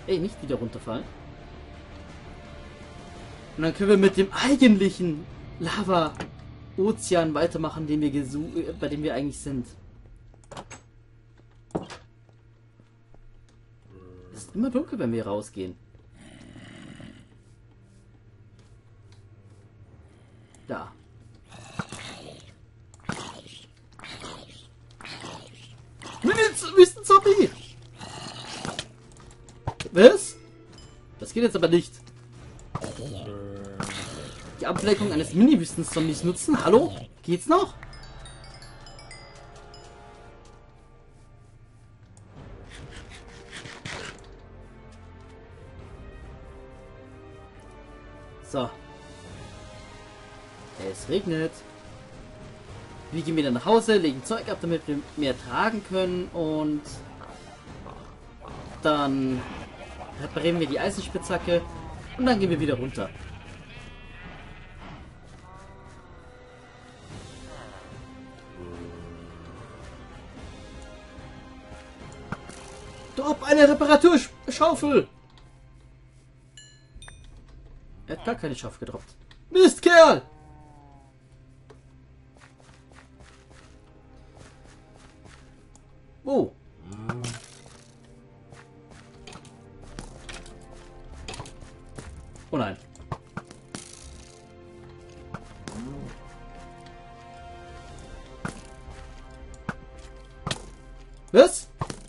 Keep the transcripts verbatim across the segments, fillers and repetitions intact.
Ey, nicht wieder runterfallen. Und dann können wir mit dem eigentlichen Lava-Ozean weitermachen, den wir gesucht, bei dem wir eigentlich sind. Es ist immer dunkel, wenn wir rausgehen. Da. Wüstenzombie! Was? Das geht jetzt aber nicht. Die Ablenkung eines Mini-Wüstenzombies nutzen? Hallo? Geht's noch? So. Es regnet. Wir gehen wieder nach Hause, legen Zeug ab, damit wir mehr tragen können und dann reparieren wir die Eisenspitzhacke und dann gehen wir wieder runter. Drop eine Reparaturschaufel! Er hat gar keine Schaufel gedroppt. Mist, Kerl! Oh. Oh nein. Was?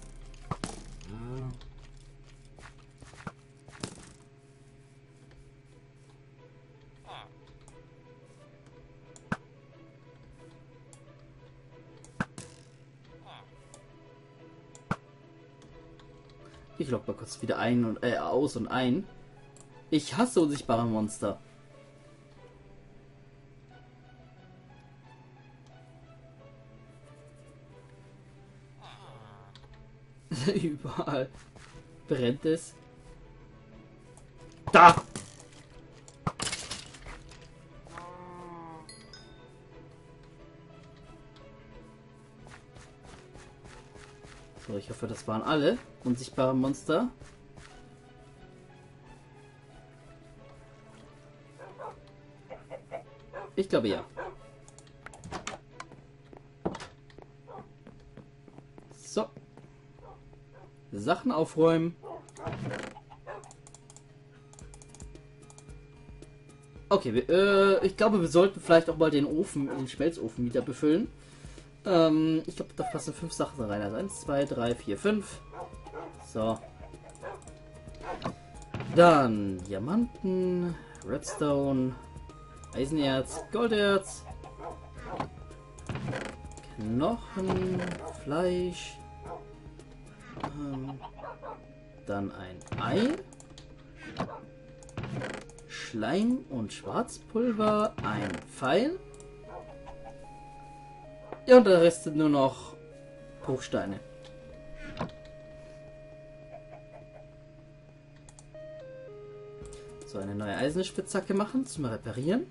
Ich log mal kurz wieder ein und äh, aus und ein. Ich hasse unsichtbare Monster. Überall brennt es. Da! So, ich hoffe, das waren alle unsichtbare Monster. Ich glaube ja. So. Sachen aufräumen. Okay, wir, äh, ich glaube, wir sollten vielleicht auch mal den Ofen, den Schmelzofen wieder befüllen. Ähm, ich glaube, da passen fünf Sachen rein. Also eins, zwei, drei, vier, fünf. So. Dann Diamanten, Redstone, Eisenerz, Golderz, Knochen, Fleisch, ähm, dann ein Ei, Schleim und Schwarzpulver, ein Pfeil. Ja, und der Rest sind nur noch Bruchsteine. So, eine neue Eisenspitzhacke machen zum Reparieren.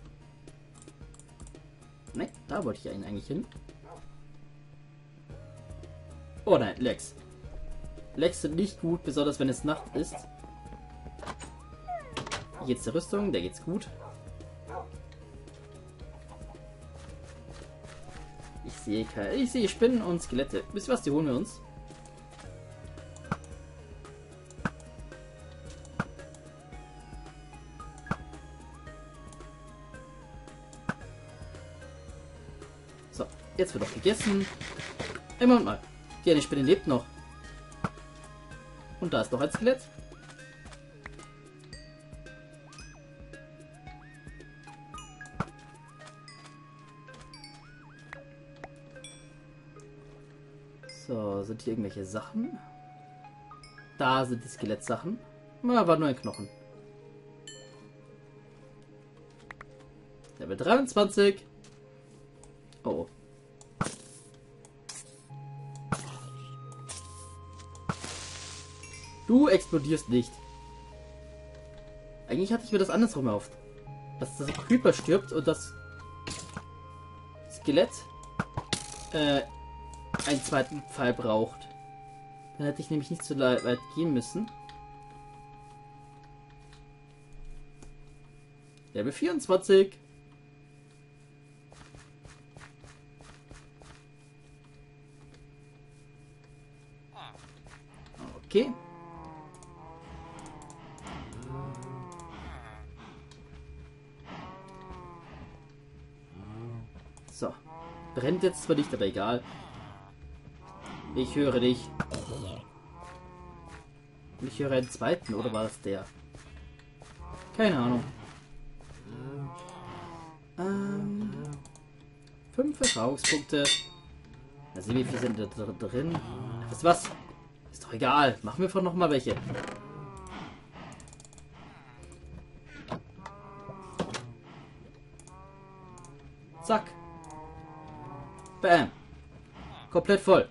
Ne, da wollte ich eigentlich hin. Oh nein, Lex. Lex sind nicht gut, besonders wenn es Nacht ist. Hier geht's der Rüstung, der geht's gut. Ich sehe keine. Ich sehe Spinnen und Skelette. Wisst ihr was? Die holen wir uns. So, jetzt wird auch gegessen. Immer und mal. Die eine Spinne lebt noch. Und da ist noch ein Skelett. So, sind hier irgendwelche Sachen? Da sind die Skelettsachen. Na, war nur ein Knochen. Level dreiundzwanzig. Oh. Du explodierst nicht. Eigentlich hatte ich mir das andersrum erhofft. Dass das Creeper stirbt und das Skelett äh, einen zweiten Pfeil braucht. Dann hätte ich nämlich nicht so weit gehen müssen. Level vierundzwanzig. Okay. So. Brennt jetzt zwar nicht, aber egal. Ich höre dich. Und ich höre einen zweiten, oder war das der? Keine Ahnung. Ähm, fünf Erfahrungspunkte. Da sehen wir, wie viele sind da drin. Wisst ihr was? Ist doch egal. Machen wir einfach noch mal welche. Zack. Bam. Komplett voll.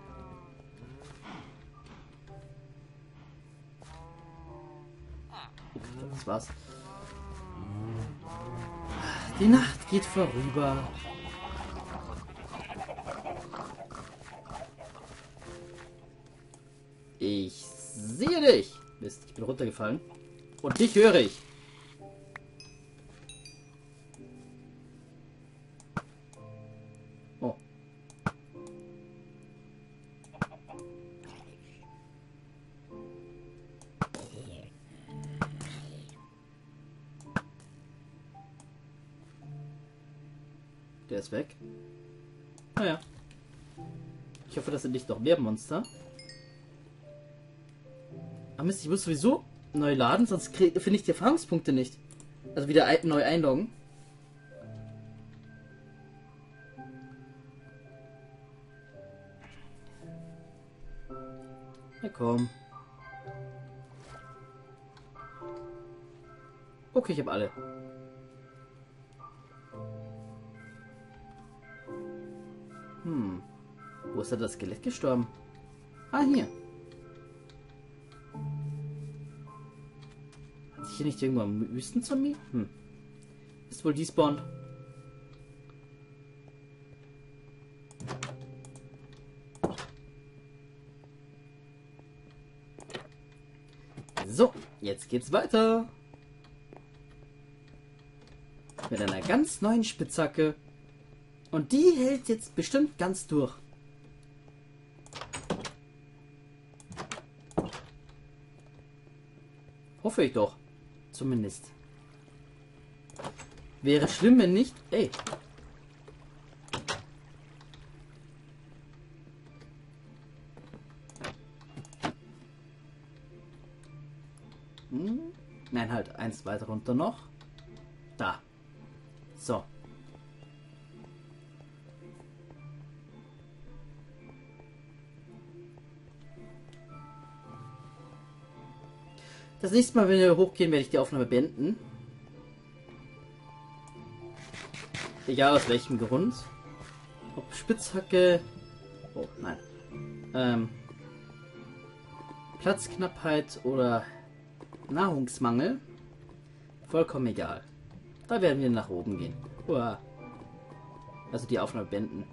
Das war's. Die Nacht geht vorüber. Ich sehe dich. Mist, ich bin runtergefallen. Und dich höre ich. Oh. Der ist weg. Naja. Ich hoffe, das sind nicht noch mehr Monster. Ah Mist, ich muss sowieso neu laden, sonst finde ich die Erfahrungspunkte nicht. Also wieder ein neu einloggen. Na komm. Okay, ich habe alle. Hm. Wo ist da das Skelett gestorben? Ah, hier. Hat sich hier nicht irgendwo am Wüstenzombie? Hm. Ist wohl despawned. So, jetzt geht's weiter. Mit einer ganz neuen Spitzhacke. Und die hält jetzt bestimmt ganz durch. Hoffe ich doch. Zumindest. Wäre schlimm, wenn nicht. Ey. Hm? Nein, halt. Eins weiter runter noch. Da. So. Das nächste Mal, wenn wir hochgehen, werde ich die Aufnahme beenden. Egal aus welchem Grund. Ob Spitzhacke. Oh, nein. Ähm, Platzknappheit oder Nahrungsmangel. Vollkommen egal. Da werden wir nach oben gehen. Uah. Also die Aufnahme beenden.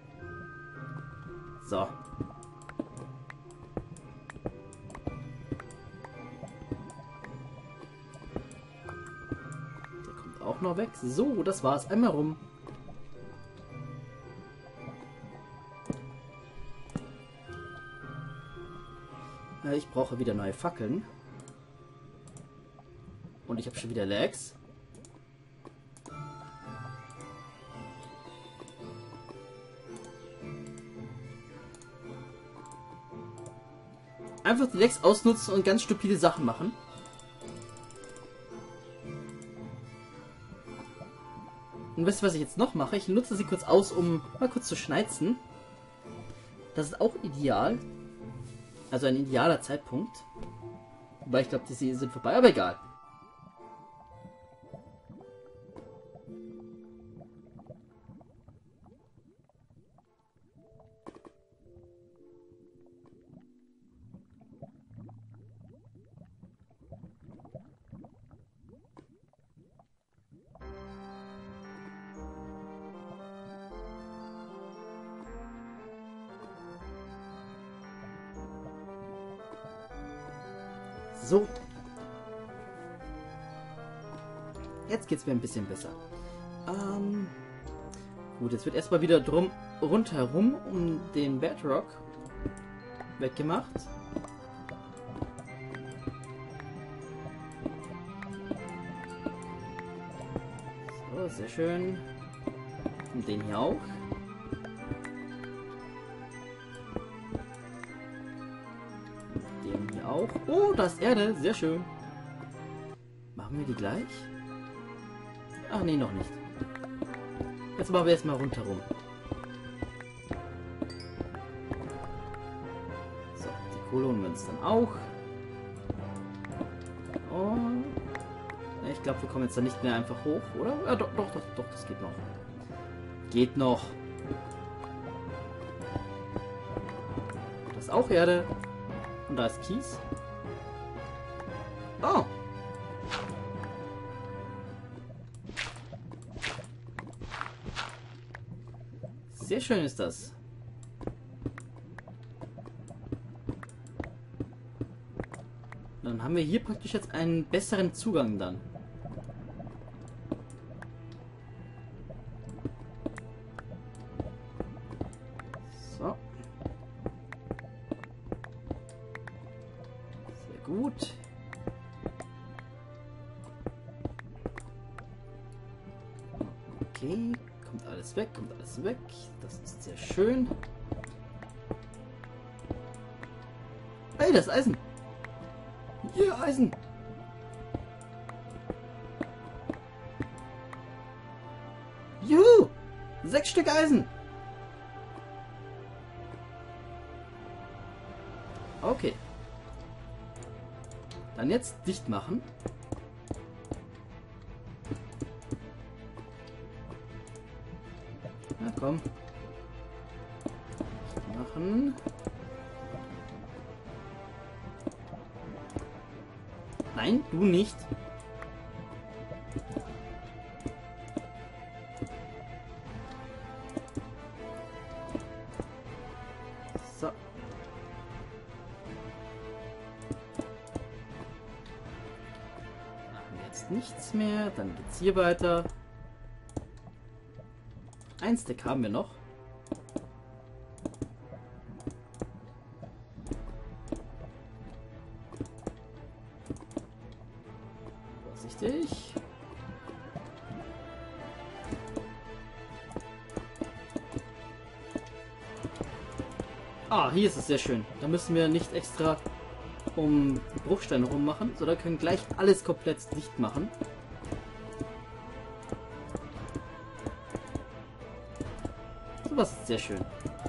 So. Auch noch weg. So, das war's. Einmal rum. Ich brauche wieder neue Fackeln. Und ich habe schon wieder Lags. Einfach die Lags ausnutzen und ganz stupide Sachen machen. Und wisst ihr, was ich jetzt noch mache? Ich nutze sie kurz aus, um mal kurz zu schneizen. Das ist auch ideal. Also ein idealer Zeitpunkt. Wobei ich glaube, die sind vorbei, aber egal. So. Jetzt geht's mir ein bisschen besser. Ähm, gut, jetzt wird erstmal wieder drum rundherum um den Bedrock weggemacht. So, sehr schön. Und den hier auch. Den hier auch. Oh, da ist Erde. Sehr schön. Machen wir die gleich? Ach nee, noch nicht. Jetzt machen wir erstmal rundherum. So, die Kohle holen wir uns dann auch. Und ich glaube, wir kommen jetzt dann nicht mehr einfach hoch, oder? Ja, doch, doch, doch, doch, das geht noch. Geht noch. Das ist auch Erde. Und da ist Kies. Oh. Sehr schön ist das. Dann haben wir hier praktisch jetzt einen besseren Zugang dann. So. Sehr gut. Okay. Kommt alles weg, kommt alles weg. Das ist sehr schön. Ey, das Eisen. Hier, Eisen. Juhu. Sechs Stück Eisen. Okay. Dann jetzt dicht machen. Na komm. Machen. Nein, du nicht. So. Machen wir jetzt nichts mehr. Dann geht's hier weiter. Ein Stack haben wir noch. Vorsichtig. Ah, hier ist es sehr schön. Da müssen wir nicht extra um Bruchsteine rummachen, sondern können gleich alles komplett dicht machen. Was ist sehr schön.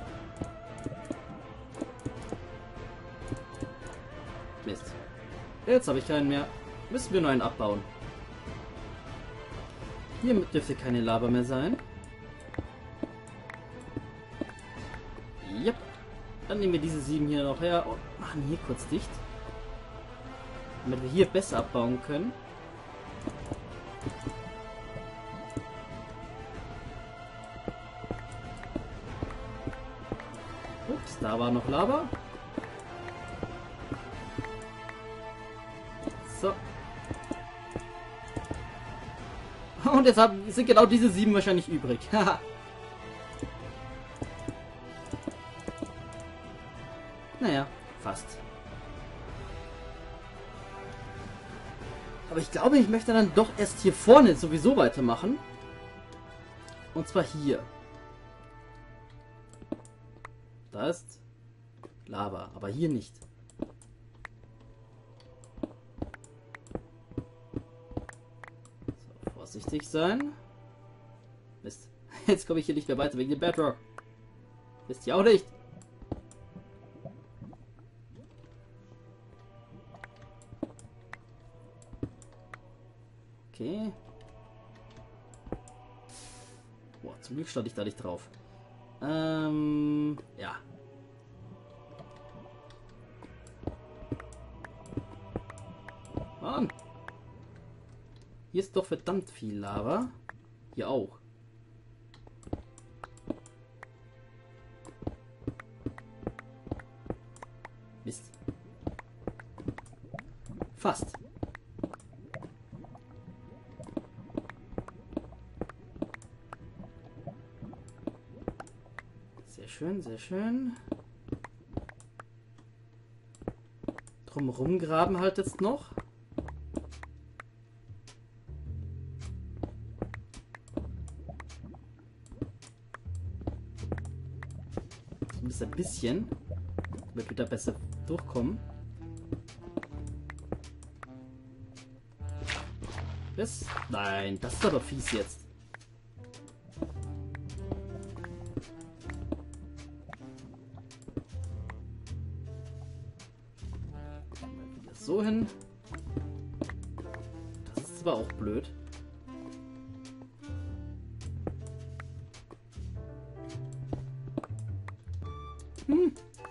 Mist. Jetzt habe ich keinen mehr. Müssen wir nur einen abbauen. Hier dürfte keine Lava mehr sein. Yep. Dann nehmen wir diese sieben hier noch her und machen hier kurz dicht. Damit wir hier besser abbauen können. Ups, da war noch Lava. So. Und jetzt haben, sind genau diese sieben wahrscheinlich übrig. Naja, fast. Aber ich glaube, ich möchte dann doch erst hier vorne sowieso weitermachen. Und zwar hier. Da ist Lava, aber hier nicht. So, vorsichtig sein. Mist. Jetzt komme ich hier nicht mehr weiter wegen dem Bedrock. Wisst ihr auch nicht? Okay. Boah, zum Glück stand ich da nicht drauf. Ähm, ja. Mann. Hier ist doch verdammt viel Lava. Hier auch. Mist. schön, sehr schön. Drumherum graben halt jetzt noch. Zumindest ein bisschen. Damit wir da besser durchkommen. Das? Nein, das ist aber fies jetzt. Wieder so hin. Das ist aber auch blöd. Hm.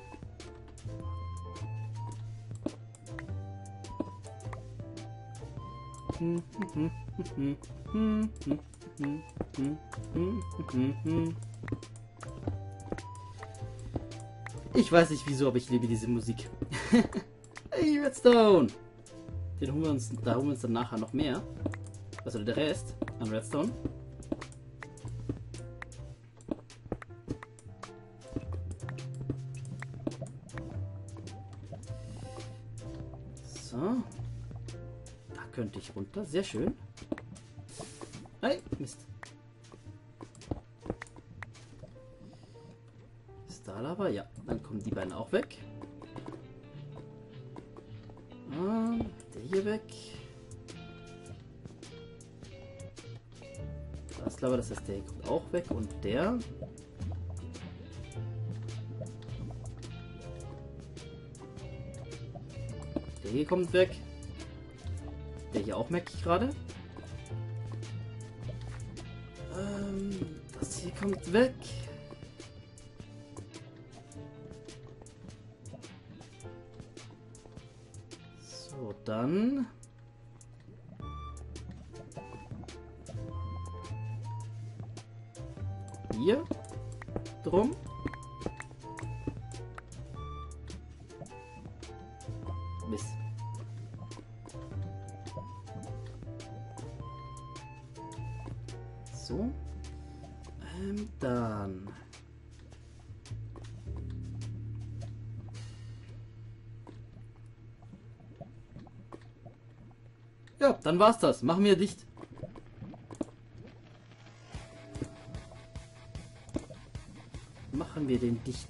Ich weiß nicht wieso, aber ich liebe diese Musik. Hey, Redstone! Den holen wir uns, da holen wir uns dann nachher noch mehr. Also der Rest an Redstone. So. Da könnte ich runter. Sehr schön. Nein, Mist. Ist da Lava? Ja, dann kommen die beiden auch weg. Ah, der hier weg. Da ist Lava, das heißt, der hier kommt auch weg. Und der. Der hier kommt weg. Der hier auch, merke ich gerade. Ähm, das hier kommt weg. So, dann. Hier drum. Mist. So. Ähm, dann. Ja, dann war's das. Machen wir dicht. Machen wir den dicht.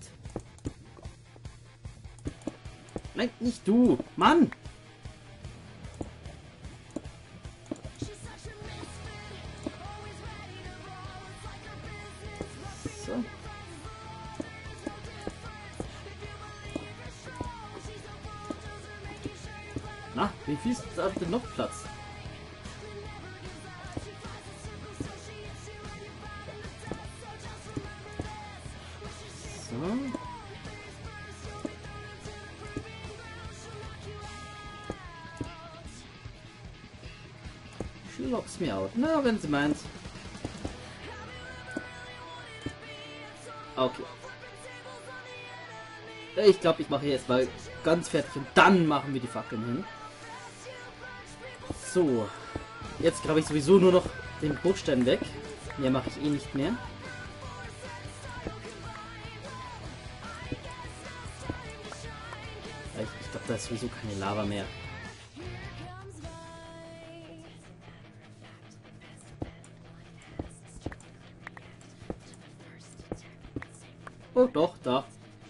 Nein, nicht du. Mann! So. Na, wie viel ist da denn noch Platz? So. She locks me out. Na, wenn sie meint. Okay. Ich glaube, ich mache jetzt mal ganz fertig und dann machen wir die Fackeln hin. So. Jetzt grabe ich sowieso nur noch den Bruchstein weg. Mehr mache ich eh nicht mehr. Ich, ich glaube, da ist sowieso keine Lava mehr. Oh, doch, da.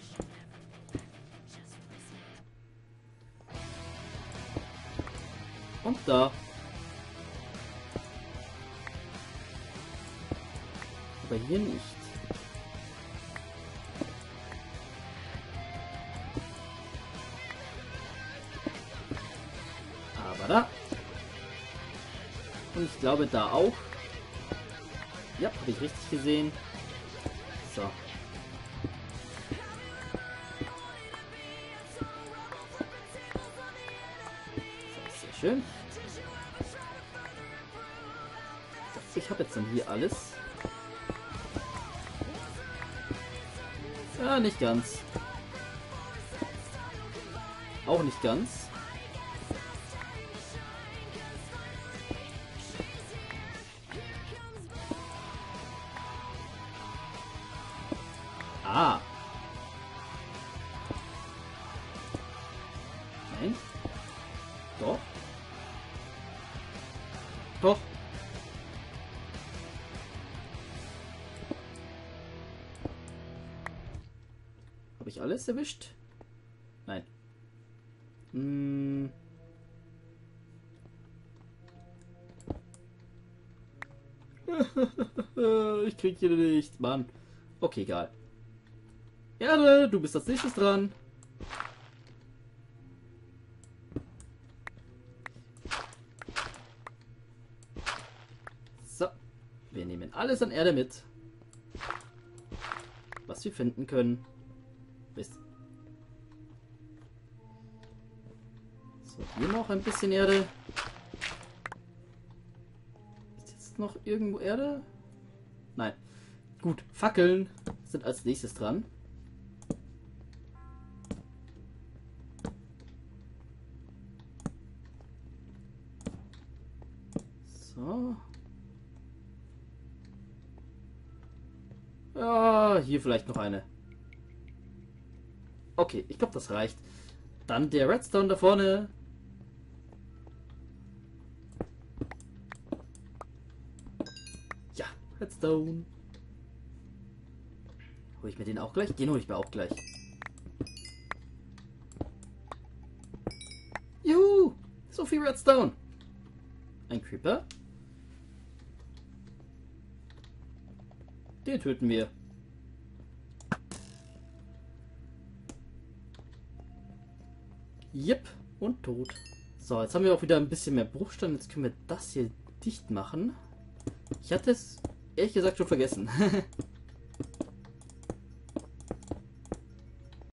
Und da. Aber hier nicht. Aber da. Und ich glaube da auch. Ja, habe ich richtig gesehen. So. Sehr schön. Ich habe jetzt dann hier alles. Ja, nicht ganz. Auch nicht ganz. Ah. Nein. Doch. Doch. Habe ich alles erwischt? Nein. Hm. Ich krieg hier nichts, Mann. Okay, egal. Erde, du bist als nächstes dran. So. Wir nehmen alles an Erde mit. Was wir finden können. Mist. So, hier noch ein bisschen Erde. Ist jetzt noch irgendwo Erde? Nein. Gut, Fackeln sind als nächstes dran. So. Ja, hier vielleicht noch eine. Okay, ich glaube, das reicht. Dann der Redstone da vorne. Ja, Redstone. Hol ich mir den auch gleich? Den hole ich mir auch gleich. Juhu! So viel Redstone. Ein Creeper. Den töten wir. Jep, und tot. So, jetzt haben wir auch wieder ein bisschen mehr Bruchstein. Jetzt können wir das hier dicht machen. Ich hatte es ehrlich gesagt schon vergessen.